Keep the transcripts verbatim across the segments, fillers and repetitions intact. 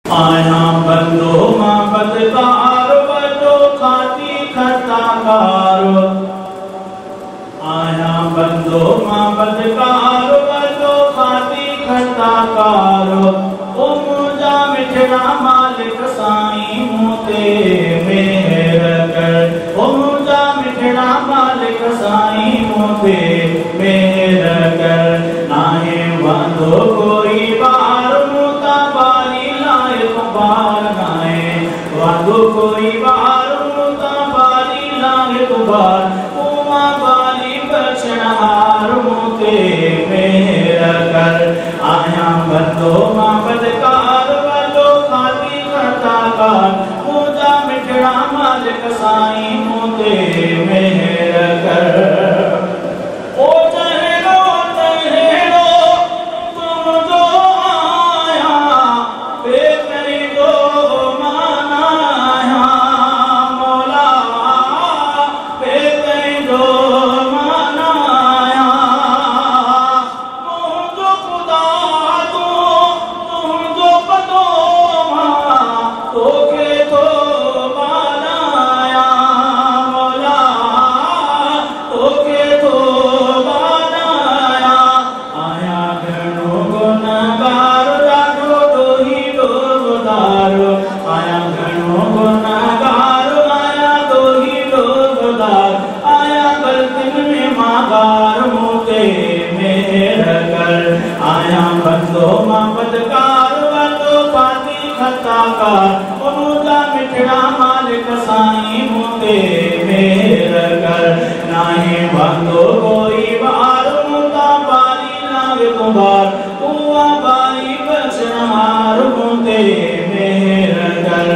आया बंदो मां बदकार वजो खाती खताकार। आया बंदो मां बदकार वजो खाती खताकार। ओ मुंहिंजा मिठड़ा मालिक साईं मूं ते मेहर कर। ओ मुंहिंजा मिठड़ा मालिक साईं मूं ते मेहर कर। नाहे वांदो कोई बार मूं तां बारी लाइक़ बार नाहे वांदो कोई बार मूं तां बारी लाइक़ बार। मूं मां बारी बख्शणहार मूं ते मेहर कर। आया बंदो मां बदकार वजो खाती खताकार। मुंहिंजा मिठड़ा मालिक साईं मूं ते मेहर कर। ओ चहेरो चहेरो तुंहिंजो आया बेकरीदो माना आया मौला बेकरीदो माना आया। तुंहिंजो खुदा तूं तुंहिंजो पतो मां तोखे थो बानाया मौला तोखे थो बानाया। आया घणो गुनहगार ॾाढो ॾोही ॾोहदार। आया घणो गुनहगार आया ॾोही ॾोहदार। आया ग़लतियुनि में मागार मूं ते मेहर कर। आया बंदो मां बदकार वजो खाती खताकार। ओ मुंहिंजा मिठड़ा मालिक साईं मूं ते मेहर कर। नाहे वांदो कोई बार मूं तां बारी लाइक़ बार। उहा बारी बख्शणहार मूं ते मेहर कर।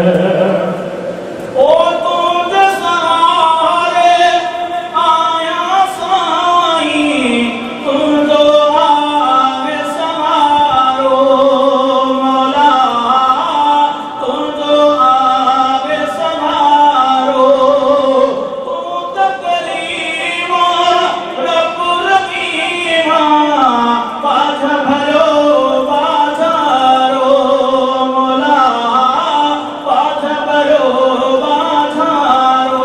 ओ तुंहिंजे सहारे आया साईं तुंहिंजो आहे सहारो मौला तुंहिंजो आहे सहारो। तूं त करीम रब रहीम बाझ भरियो बाज़ारो मौला बाझ भरियो बाज़ारो।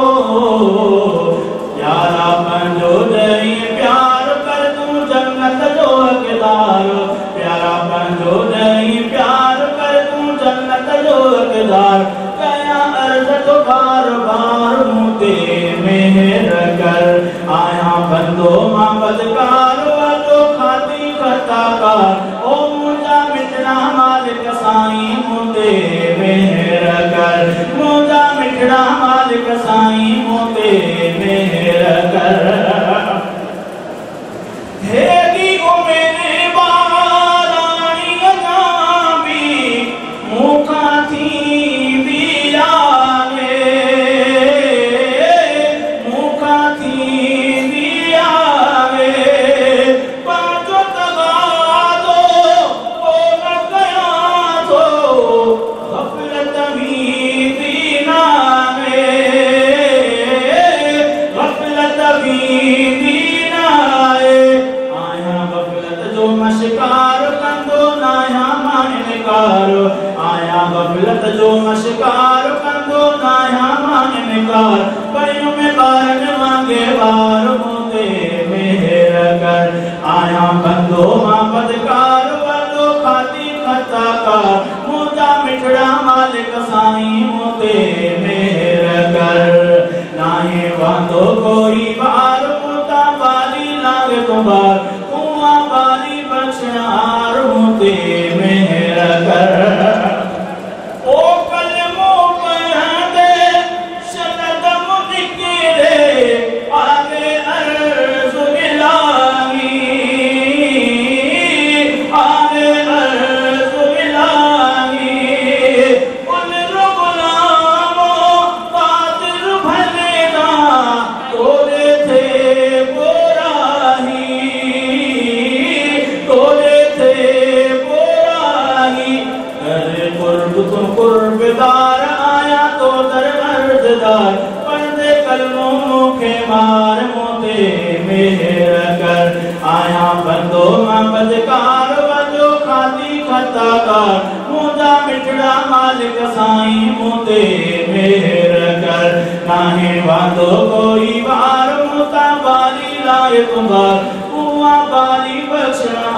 प्यारा पंहिंजो ॾेई प्यार कर तूं जन्नत जो हक़दार। प्यारा पंहिंजो ॾेई प्यार कर तूं जन्नत जो हक़दार। कया अर्ज़ तो बार बार मूं ते मेहर कर। आया बंदो मां बदकार वजो खाती खताकार। ओ मुंहिंजा मिठड़ा मालिक साईं मूं ते मेहर कर। मुंहिंजा मिठड़ा मालिक साईं मूं ते मेहर कर। हेगी उमिरि बाराणी अञा बि मूंखां थींदी आहे मूंखां थींदी आहे। पंहिंजो तगादो पोइ न कयां थो ग़फ़लत बि दीन आहे ग़फ़लत बि दीन आहे। आया ग़फ़लत जो मशिकार कंदो नाया मां इनकार। आया ग़फ़लत जो मशिकार कंदो नाया मां इनकार। पयूं में ॿारनि वांगे ॿार मूं ते मेहर कर। आया बंदो मां बदकार वजो खाती खताकार। मुंहिंजा मिठड़ा मालिक साईं मूं ते मेहर कर। नाहे वांदो कोई बार मूं तां बारी लाइक़ बार। उहा बारी बख्शणहार मूं ते मेहर कर। ओ कलमो पढ़ंदे शलदम निकिरे आगे अर्ज़ इलाही आगे अर्ज़ इलाही। उन गुलामो कादिर भलेगा तोरे थे बोराही तोरे थे बोराही। अरे कुर्ब तुम कुर्बदार आया तो दर अर्ज़दार। पर्दे कलमो मूंखे मार मूं ते मेहर कर। आया बंदो मां बदकार वजो खाती खताकार। मुंहिंजा मिठड़ा मालिक साईं मुते मेहर कर, नाहे वांदो कोई वार मुता बारी लाए तुम्हार, कुआ बारी बचना